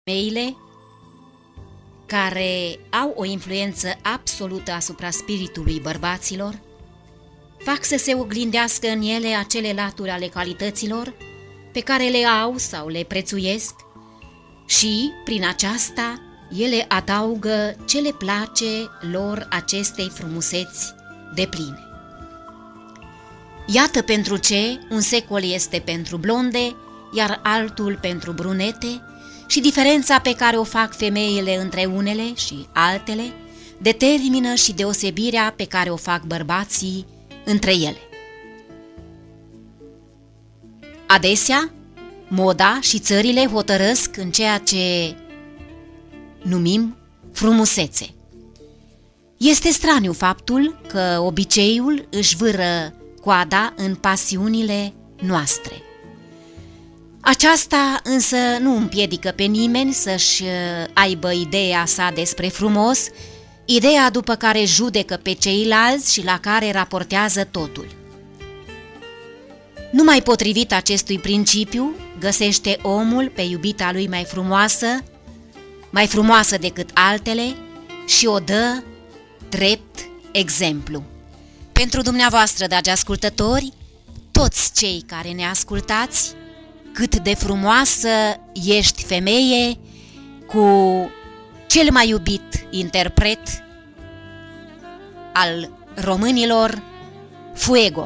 femeile care au o influență absolută asupra spiritului bărbaților, fac să se oglindească în ele acele laturi ale calităților pe care le au sau le prețuiesc și, prin aceasta, ele adaugă ce le place lor acestei frumuseți depline. Iată pentru ce un secol este pentru blonde, iar altul pentru brunete, și diferența pe care o fac femeile între unele și altele determină și deosebirea pe care o fac bărbații între ele. Adesea, moda și țările hotărăsc în ceea ce numim frumusețe. Este straniu faptul că obiceiul își vâră coada în pasiunile noastre. Aceasta însă nu împiedică pe nimeni să-și aibă ideea sa despre frumos, ideea după care judecă pe ceilalți și la care raportează totul. Numai potrivit acestui principiu găsește omul pe iubita lui mai frumoasă decât altele și o dă drept exemplu. Pentru dumneavoastră, dragi ascultători, toți cei care ne ascultați, cât de frumoasă ești, femeie, cu cel mai iubit interpret al românilor, Fuego.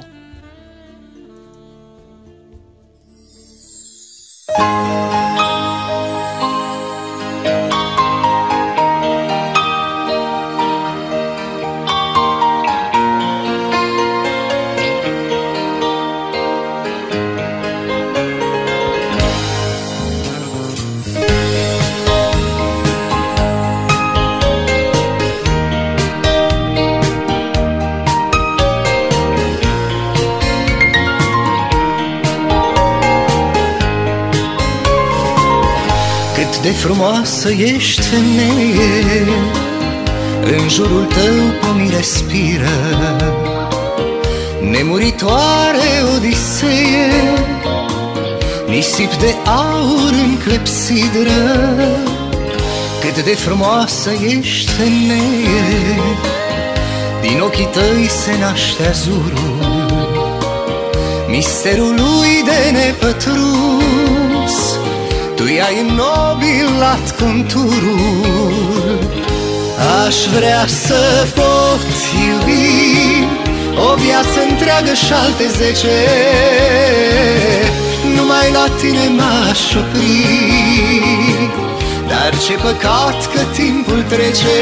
De frumoasă ești, femeie, în jurul tău pomii respiră, nemuritoare Odiseie, nisip de aur în clepsidră. Cât de frumoasă ești, femeie, din ochii tăi se naște azurul, misterul lui de nepătruns. Tu i-ai înnobilat conturul. Aș vrea să pot iubi o viață întreagă și alte 10, numai la tine m-aș opri. Dar ce păcat că timpul trece.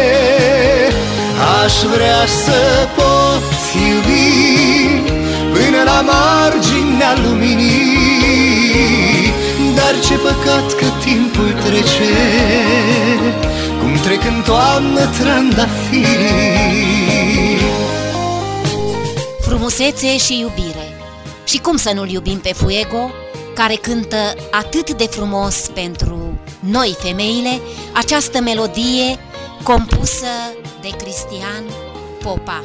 Aș vrea să pot iubi până la marginea luminii. Dar ce păcat că timpul trece, cum trec în toamnă trandafirii. Frumusețe și iubire. Și cum să nu-l iubim pe Fuego, care cântă atât de frumos pentru noi, femeile, această melodie compusă de Cristian Popa.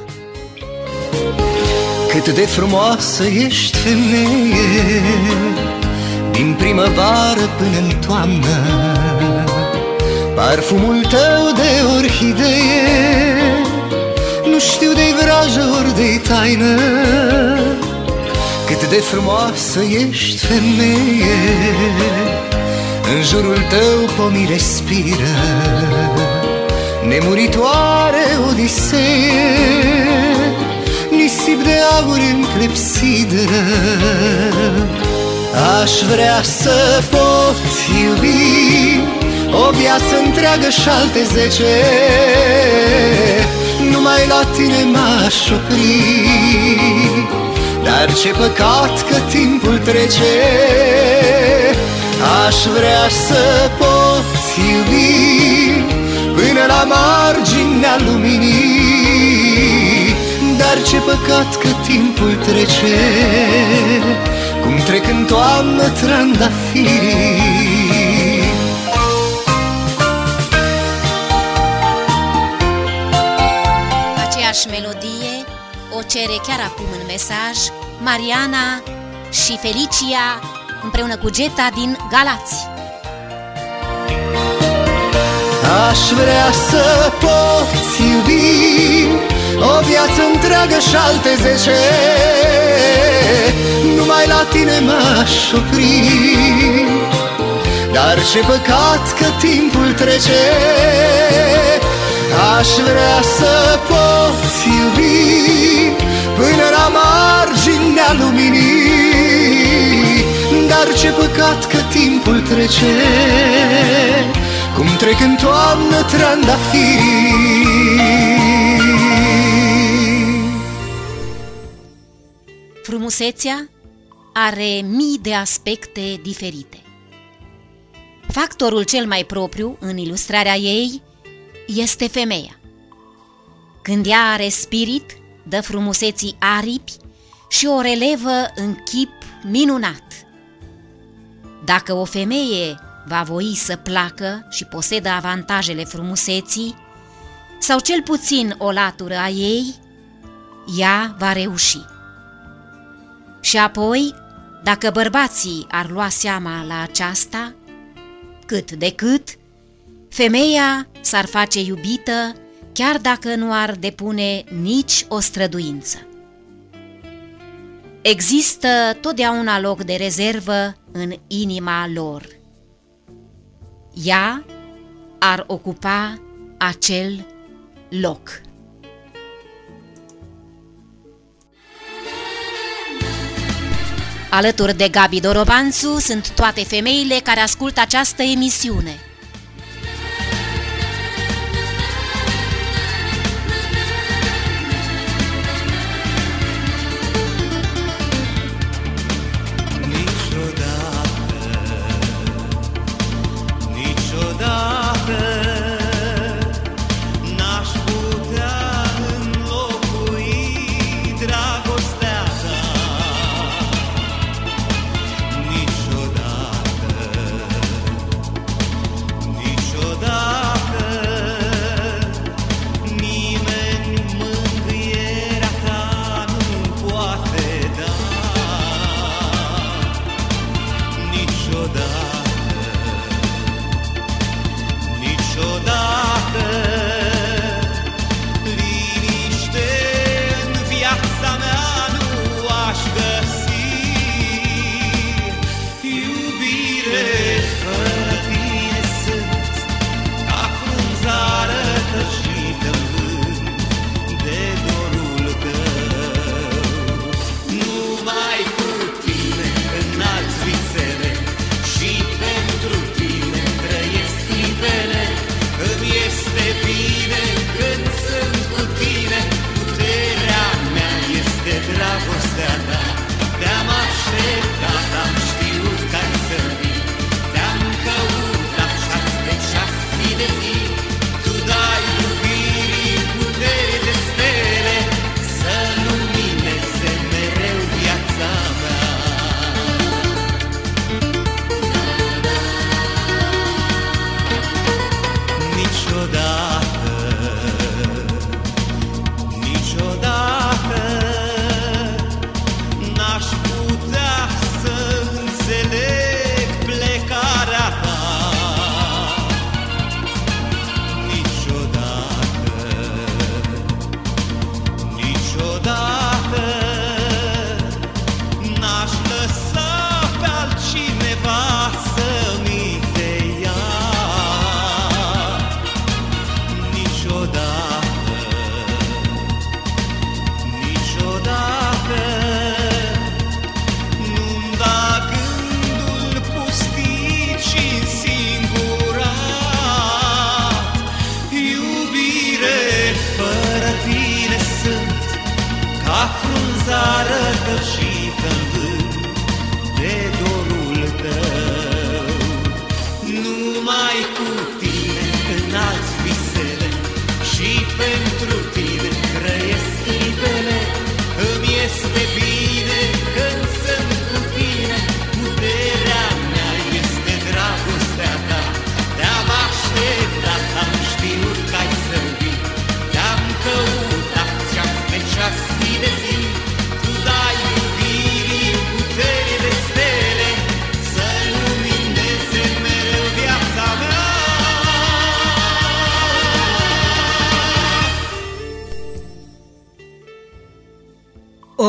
Cât de frumoasă ești, femeie, din primăvară până în toamnă, parfumul tău de orhidee, nu știu de-i vrajă ori de-i taină. Cât de frumoasă ești, femeie, în jurul tău pomii respiră, nemuritoare Odiseie, nisip de aur în clepsidră. Aș vrea să pot iubi o viață întreagă și alte 10, numai la tine m-aș opri. Dar ce păcat că timpul trece. Aș vrea să pot iubi până la marginea luminii. Dar ce păcat că timpul trece, cum trec în toamnă trandafirii. Aceeași melodie o cere chiar acum în mesaj Mariana și Felicia împreună cu Geta din Galați. Aș vrea să poți iubi o viață întreagă și alte 10. Numai la tine m-aș opri, dar ce păcat că timpul trece. Aș vrea să poți iubi până la marginea luminii, dar ce păcat că timpul trece, cum trec în toamnă trandafirii. Frumusețea are mii de aspecte diferite. Factorul cel mai propriu în ilustrarea ei este femeia. Când ea are spirit, dă frumuseții aripi și o relevă în chip minunat. Dacă o femeie va voi să placă și posedă avantajele frumuseții, sau cel puțin o latură a ei, ea va reuși. Și apoi, dacă bărbații ar lua seama la aceasta, cât de cât, femeia s-ar face iubită chiar dacă nu ar depune nici o străduință. Există totdeauna loc de rezervă în inima lor. Ea ar ocupa acel loc. Alături de Gabi Dorobanțu sunt toate femeile care ascultă această emisiune.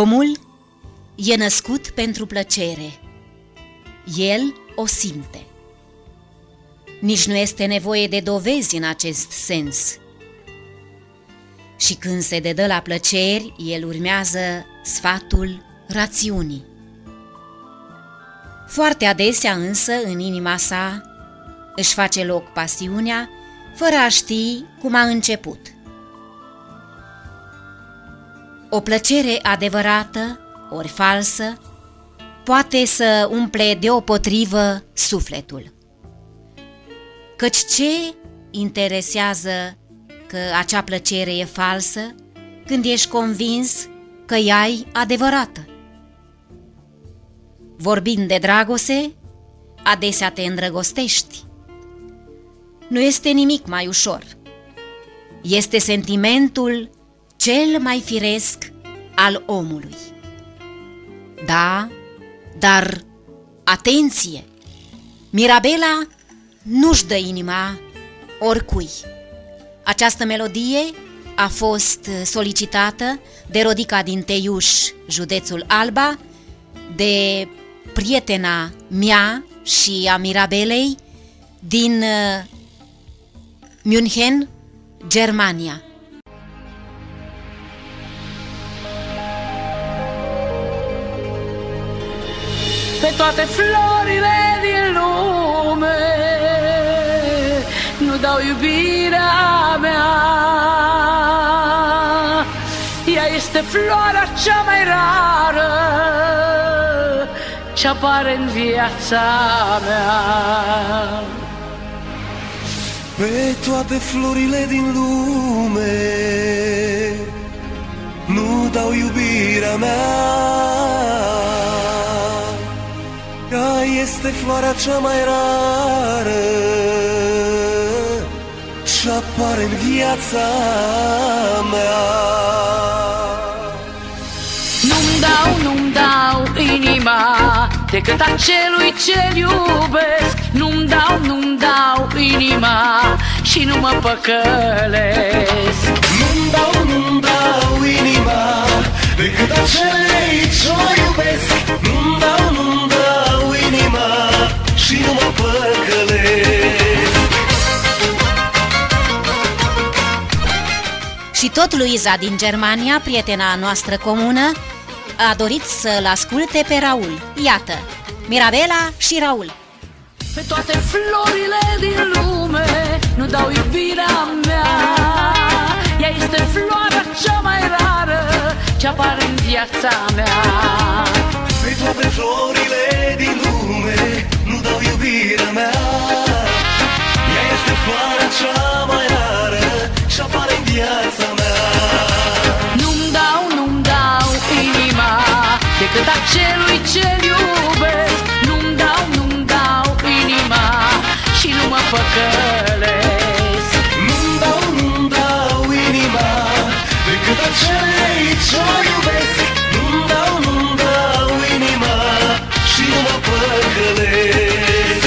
Omul e născut pentru plăcere. El o simte. Nici nu este nevoie de dovezi în acest sens. Și când se dedă la plăceri, el urmează sfatul rațiunii. Foarte adesea însă, în inima sa, își face loc pasiunea, fără a ști cum a început. O plăcere adevărată, ori falsă, poate să umple deopotrivă sufletul. Căci ce interesează că acea plăcere e falsă când ești convins că ea e adevărată? Vorbind de dragoste, adesea te îndrăgostești. Nu este nimic mai ușor. Este sentimentul cel mai firesc al omului. Da, dar atenție! Mirabela nu-și dă inima oricui. Această melodie a fost solicitată de Rodica din Teiuș, județul Alba, de prietena mea și a Mirabelei din München, Germania. Pe toate florile din lume nu dau iubirea mea. Ea este floarea cea mai rară ce apare în viața mea. Pe toate florile din lume nu dau iubirea mea. Ea este floarea cea mai rară ce apare în viața mea. Nu-mi dau inima decât acelui ce-l iubesc. Nu-mi dau inima și nu mă păcălesc. Nu-mi dau inima decât acelui ce-o iubesc. Nu-mi dau inima și nu mă păcălesc. Și tot Luiza din Germania, prietena noastră comună, a dorit să-l asculte pe Raul. Iată, Mirabela și Raul. Pe toate florile din lume nu dau iubirea mea. Ea este floarea cea mai rară ce apare în viața mea. Pe toate florile din lume nu dau iubirea mea. Ea este floarea cea mai rară ce apare în viața mea. Nu-mi dau inima decât acelui ce-l iubesc. Nu-mi dau inima și nu mă păcălesc. Nu-mi dau inima decât acelui ce-o iubesc. Nu-mi dau inima și nu mă păcălesc.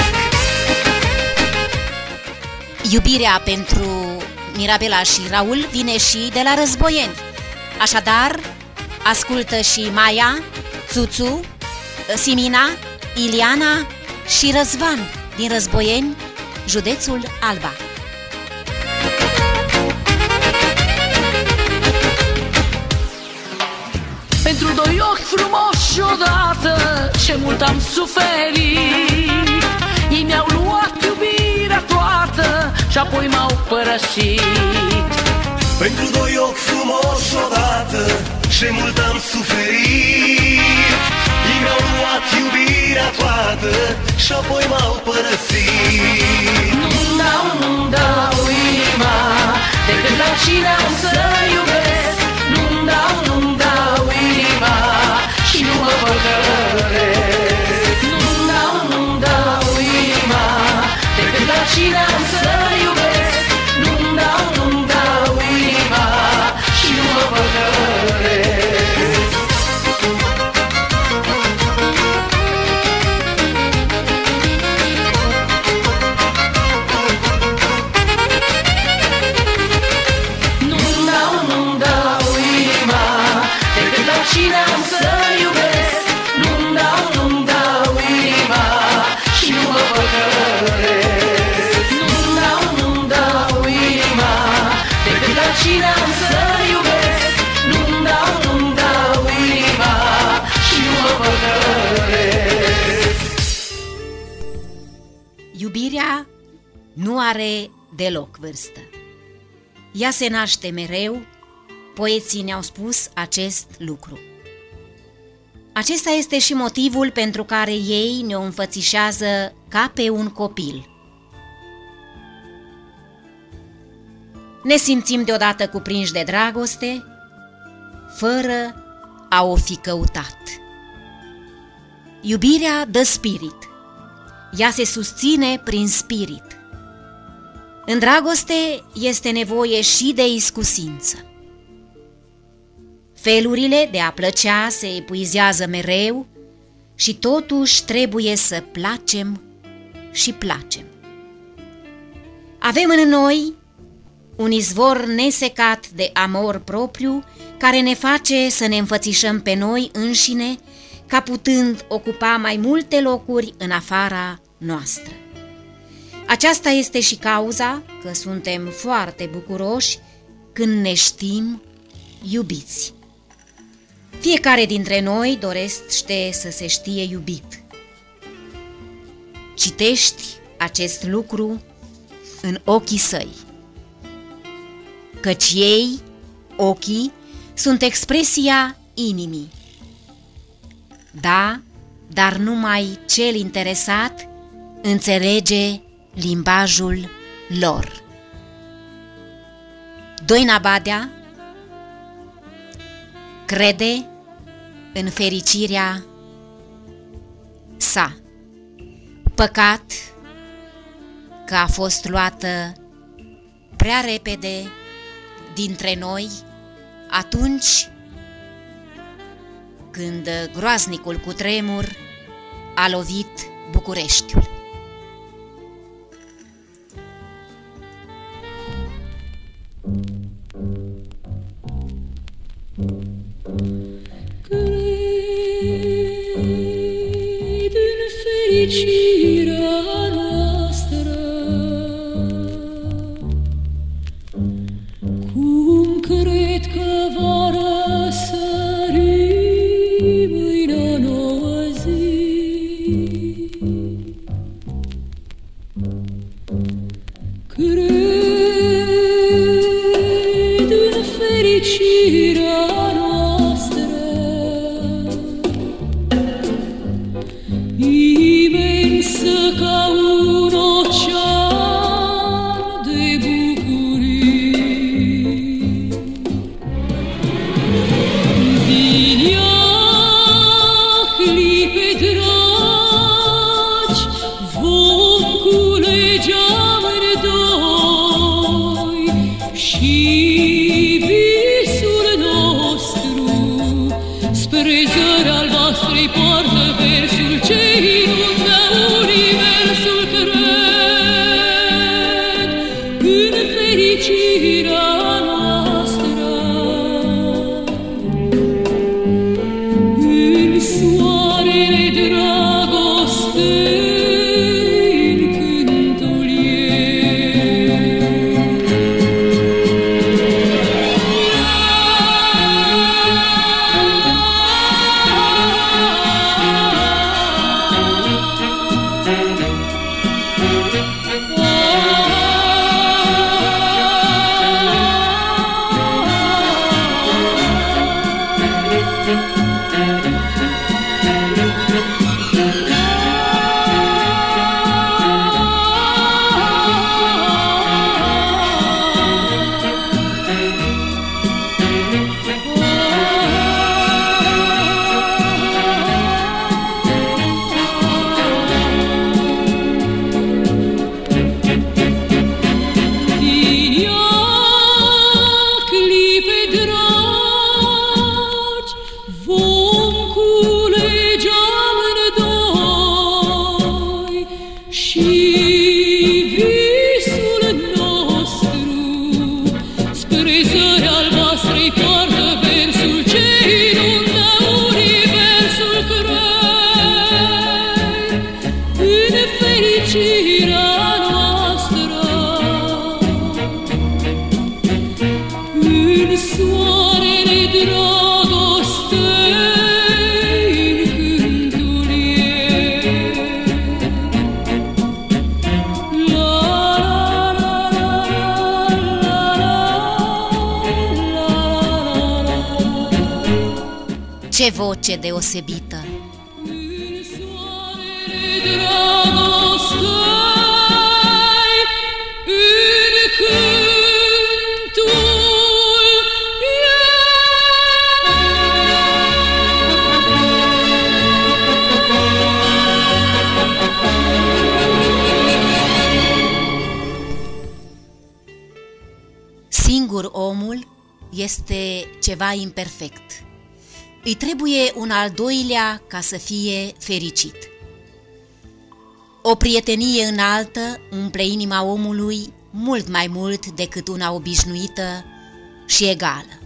Iubirea pentru Mirabela și Raul vine și de la Războieni. Așadar, ascultă și Maia, Țuțu, Simina, Iliana și Răzvan din Războieni, județul Alba. Pentru doi ochi frumoși odată ce mult am suferit. Ei mi-au luat iubirea toată și apoi m-au părăsit. Pentru doi ochi frumoși odată ce mult am suferit. Ei mi-au luat iubirea toată și apoi m-au părăsit. Nu-mi dau inima decât la cine am să iubesc. Nu-mi dau inima și nu mă păcălesc. Nu-mi dau inima decât la cine am să iubesc. Nu-mi dau inima și nu mă păcălesc. nu are deloc vârstă. Ea se naște mereu, poeții ne-au spus acest lucru. Acesta este și motivul pentru care ei ne înfățișează ca pe un copil. Ne simțim deodată cuprinși de dragoste, fără a o fi căutat. Iubirea dă spirit, ea se susține prin spirit. În dragoste este nevoie și de iscusință. Felurile de a plăcea se epuizează mereu și totuși trebuie să placem și placem. Avem în noi un izvor nesecat de amor propriu care ne face să ne înfățișăm pe noi înșine ca putând ocupa mai multe locuri în afara noastră. Aceasta este și cauza că suntem foarte bucuroși când ne știm iubiți. Fiecare dintre noi dorește să se știe iubit. Citești acest lucru în ochii săi, căci ei, ochii, sunt expresia inimii. Da, dar numai cel interesat înțelege limbajul lor. Doina Badea crede în fericirea sa. Păcat că a fost luată prea repede dintre noi atunci când groaznicul cutremur a lovit Bucureștiul. Cred în fericirea noastră, cum cred că va răsări mâine nouă zi. Cred în fericirea noastră, imensă ca un ocean de bucurii. Din ea clipe dragi vom culege amândoi și visul nostru spre zări albastrei poartă versul ce inundă universul. Cred în fericirea noastră, în soarele dragostei, în cântul ei. Ce voce deosebită! În soarele dragostei, în cântul ei. Singur omul este ceva imperfect. Îi trebuie un al doilea ca să fie fericit. O prietenie înaltă umple inima omului mult mai mult decât una obișnuită și egală.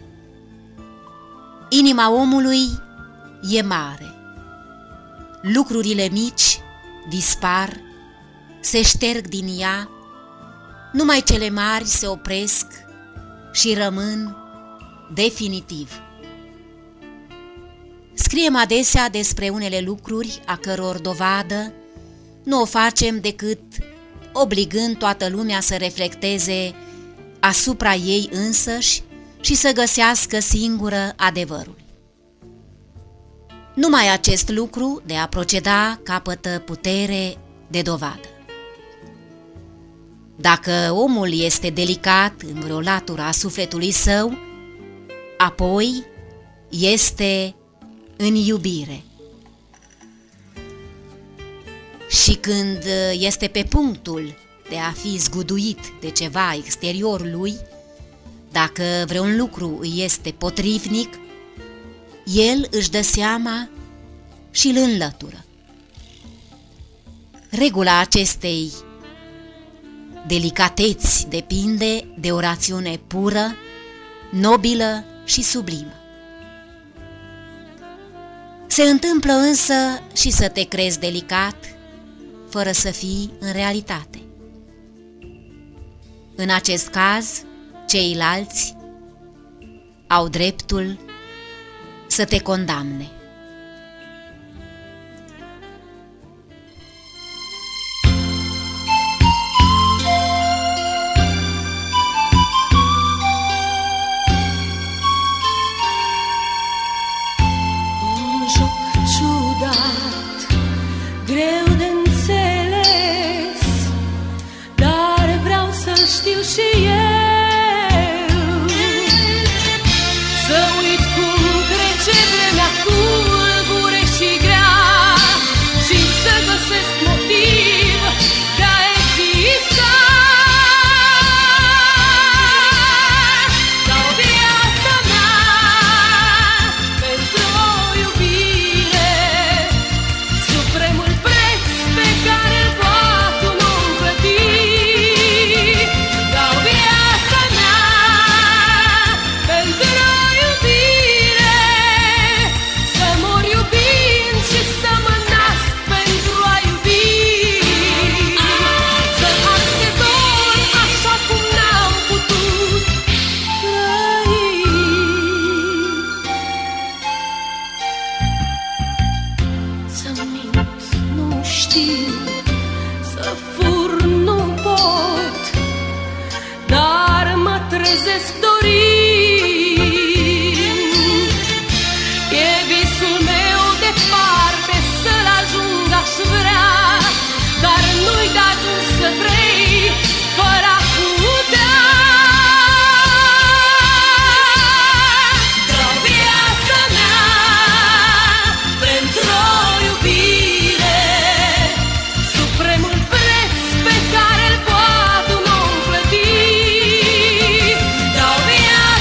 Inima omului e mare. Lucrurile mici dispar, se șterg din ea, numai cele mari se opresc și rămân definitiv. Scriem adesea despre unele lucruri a căror dovadă nu o facem decât obligând toată lumea să reflecteze asupra ei însăși și să găsească singură adevărul. Numai acest lucru de a proceda capătă putere de dovadă. Dacă omul este delicat în vreo latură a sufletului său, apoi este în iubire. Și când este pe punctul de a fi zguduit de ceva exterior lui, dacă vreun lucru îi este potrivnic, el își dă seama și îl înlătură. Regula acestei delicateți depinde de o rațiune pură, nobilă și sublimă. Se întâmplă însă și să te crezi delicat, fără să fii în realitate. În acest caz, ceilalți au dreptul să te condamne. Un joc ciudat, greu de înțeles, dar vreau să știu și eu. Să uit cum trece vremea tulbure și grea și să găsesc motiv de a exista. Dau viața mea pentru o iubire, supremul preț pe care îl pot nu plăti. Dau viața mea pentru o iubire, să mor iubind și să mă nasc pentru a iubi. Să fac de dor așa cum n-am putut trăi. Să mint nu știu, să fur nu pot, dar mă trezesc dorind. E visul meu departe, să-l ajung aș vrea, dar nu-i de ajuns să vrei fără a putea. Dau viața mea pentru o iubire, supremul preț pe care îl pot nu plăti. Dau viața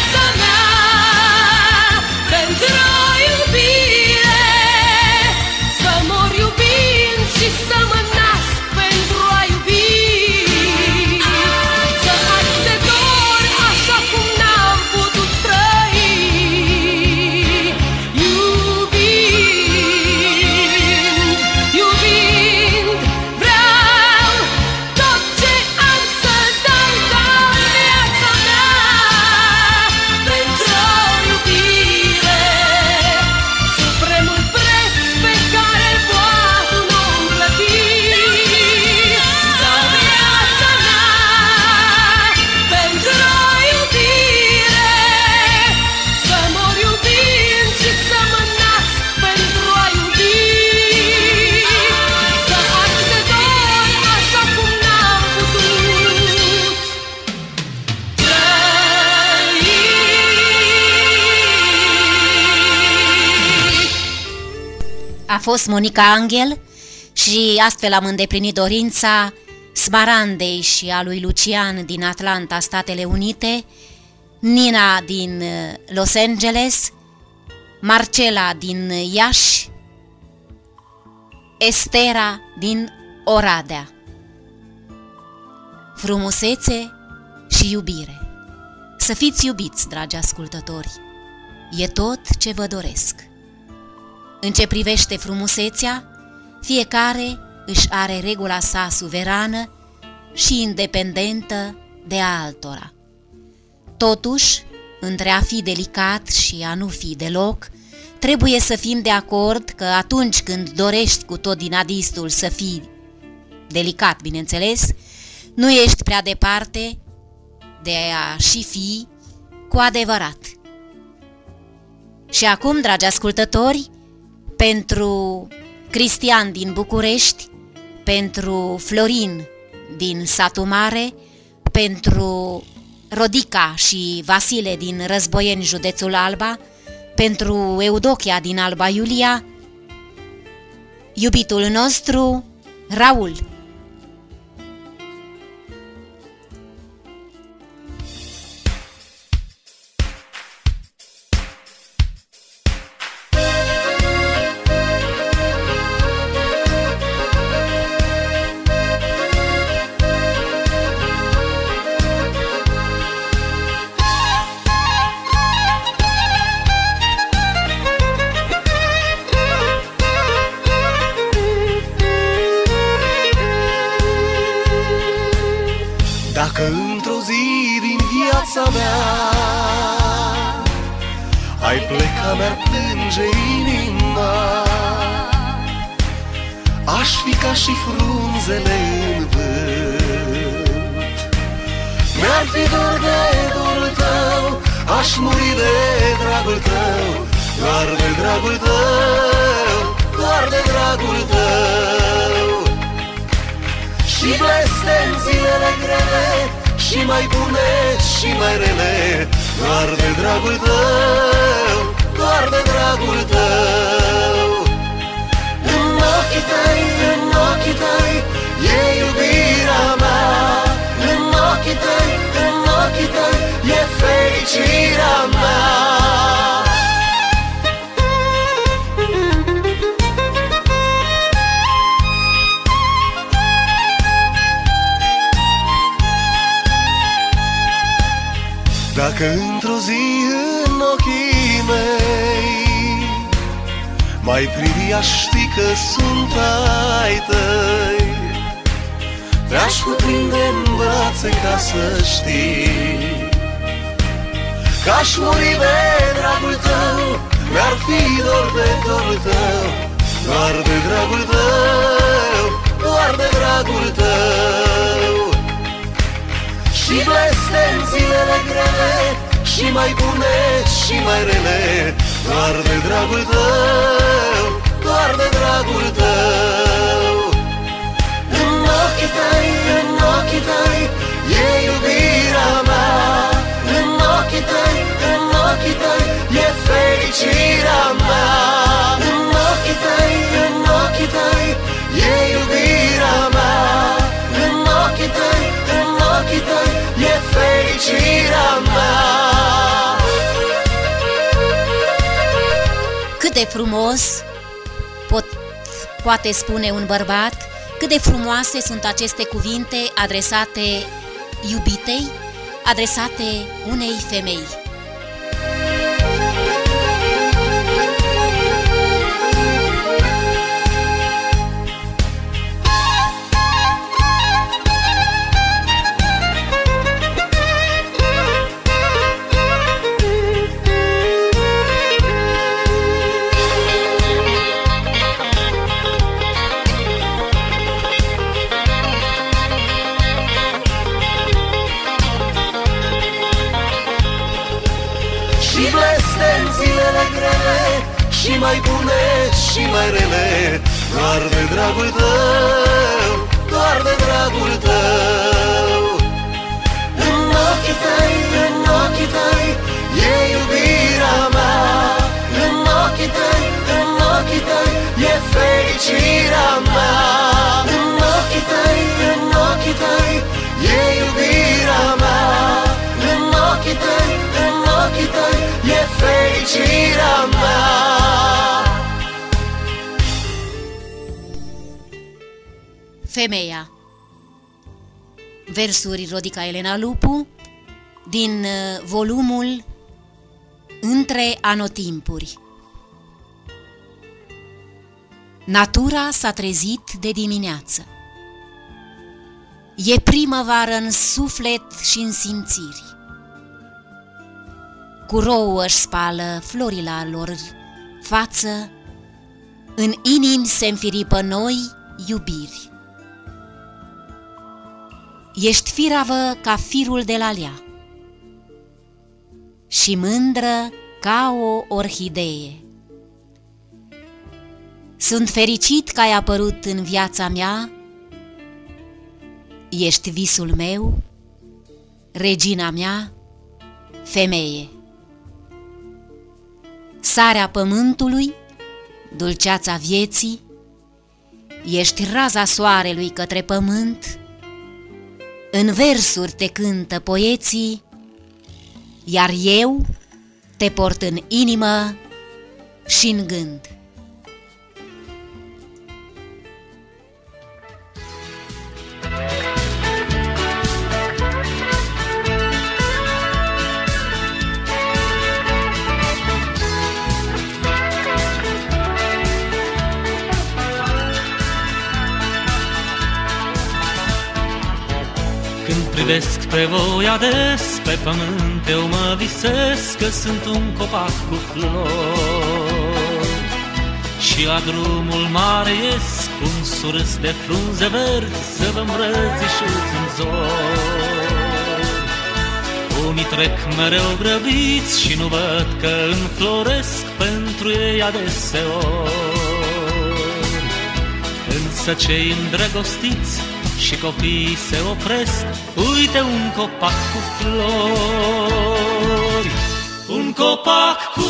a fost Monica Angel și astfel am îndeplinit dorința Smarandei și a lui Lucian din Atlanta, Statele Unite, Nina din Los Angeles, Marcela din Iași, Estera din Oradea. Frumusețe și iubire. Să fiți iubiți, dragi ascultători, e tot ce vă doresc. În ce privește frumusețea, fiecare își are regula sa suverană și independentă de a altora. Totuși, între a fi delicat și a nu fi deloc, trebuie să fim de acord că atunci când dorești cu tot din adistul să fii delicat, bineînțeles, nu ești prea departe de a și fi cu adevărat. Și acum, dragi ascultători, pentru Cristian din București, pentru Florin din Satu Mare, pentru Rodica și Vasile din Războieni, județul Alba, pentru Eudochia din Alba Iulia, iubitul nostru, Raul. Dacă într-o zi din viața mea ai pleca, mi-ar plânge inima, aș fi ca și frunzele în vânt. Mi-ar fi dor de dorul tău, aș muri de dragul tău, doar de dragul tău, doar de dragul tău. Și blestem zilele grele, și mai bune și mai rele, doar de dragul tău, doar de dragul tău. În ochii tăi, în ochii tăi, e iubirea mea. În ochii tăi, în ochii tăi, e fericirea mea. Dacă într-o zi în ochii mei mai privi, aș ști că sunt ai tăi, te-aș cuprinde în brațe ca să știi că-aș muri de dragul tău, mi-ar fi dor de dorul tău, doar de dragul tău, doar de dragul tău. Și blestem zilele grele, și mai bune și mai rele, doar de dragul tău, doar de dragul tău. În ochii tăi, în ochii tăi, e iubirea mea. În ochii tăi, în ochii tăi, e fericirea mea. În ochii tăi, în ochii tăi, e iubirea mea. În ochii tăi, în ochii tăi, e fericirea mea. Cât de frumos poate spune un bărbat, cât de frumoase sunt aceste cuvinte adresate iubitei, adresate unei femei. Și mai bune și mai rele, doar de dragul tău, doar de dragul tău. În ochii tăi, în ochii tăi, e iubirea mea. În ochii tăi, în ochii tăi, e fericirea mea. În ochii tăi, în ochii tăi, e iubirea mea. În ochii tăi, în ochii tăi, e fericirea mea. Femeia. Versuri Rodica Elena Lupu din volumul Între anotimpuri. Natura s-a trezit de dimineață. E primăvară în suflet și în simțiri. Cu rouă își spală florile lor față, în inimi se înfiripă noi iubiri. Ești firavă ca firul de la lea și mândră ca o orhidee. Sunt fericit că ai apărut în viața mea, ești visul meu, regina mea, femeie. Sarea pământului, dulceața vieții, ești raza soarelui către pământ, în versuri te cântă poeții, iar eu te port în inimă și în gând. Când privesc spre voi ades, pe pământ eu mă visesc că sunt un copac cu flori. Și la drumul mare ies cu un surâs de frunze verzi să vă îmbrățișez în zori. Unii trec mereu grăbiți și nu văd că înfloresc pentru ei adeseori. Însă cei îndrăgostiți și copiii se opresc, uite un copac cu flori. Un copac cu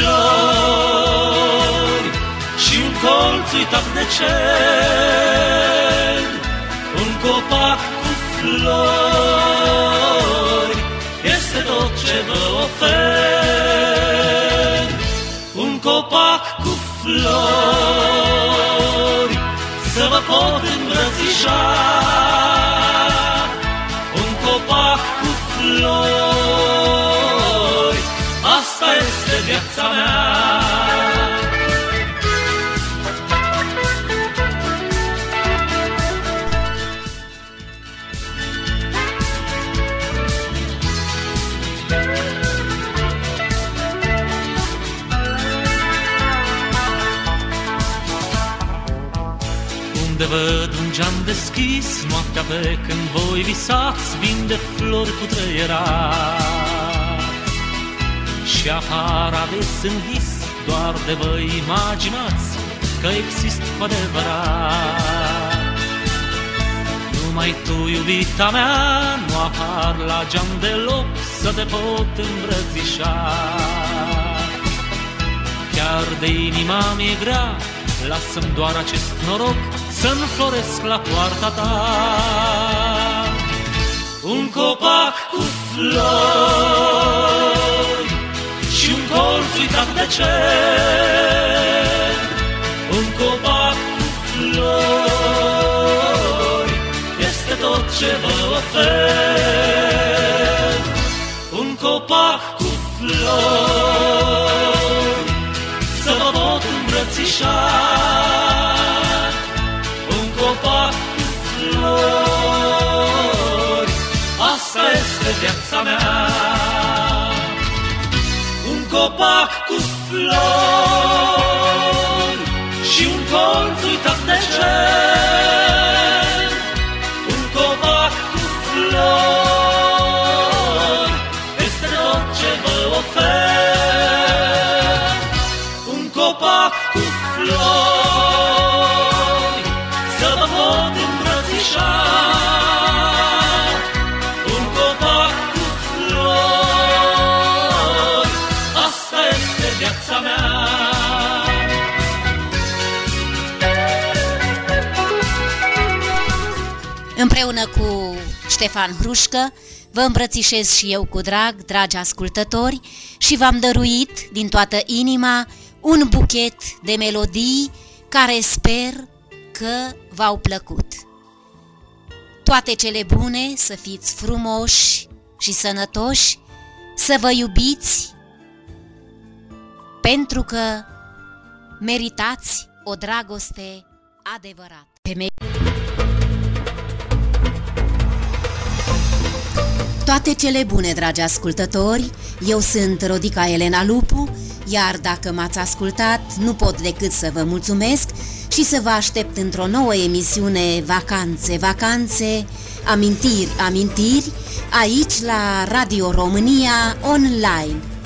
flori și un colț uitat de cer. Un copac cu flori este tot ce vă ofer. Un copac cu flori să vă pot îmbrățișa. Un copac cu flori, asta este viața mea. Unde văd un geam deschis, noaptea pe când voi visați, vin de flori cutreierat. Și apar ades în vis, doar de vă imaginați că exist cu adevărat. Numai tu, iubita mea, nu apar la geam deloc să te pot îmbrățișa. Chiar de inima mi-e grea, lasă-mi doar acest noroc să-mi floresc la poarta ta. Un copac cu flori și un colț uitat de cer. Un copac cu flori este tot ce vă ofer. Un copac cu flori să vă pot îmbrățișa. Un copac cu flori, asta este viața mea. Un copac cu flori și un colț uitat de cer. Un copac cu flori este tot ce vă ofer. Un copac cu flori să vă pot îmbrățișa. Un copac cu flori, asta este viața mea. Împreună cu Ștefan Hrușcă vă îmbrățișez și eu cu drag, dragi ascultători, și v-am dăruit din toată inima un buchet de melodii care sper că v-au plăcut. Toate cele bune, să fiți frumoși și sănătoși, să vă iubiți, pentru că meritați o dragoste adevărată. Toate cele bune, dragi ascultători, eu sunt Rodica Elena Lupu, iar dacă m-ați ascultat, nu pot decât să vă mulțumesc și să vă aștept într-o nouă emisiune Vacanțe, Vacanțe, Amintiri, Amintiri, aici la Radio România Online.